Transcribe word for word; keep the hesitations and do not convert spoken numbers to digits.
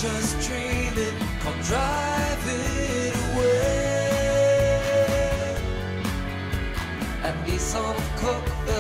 just dreaming, can't drive it away. At Nissan of Cookeville.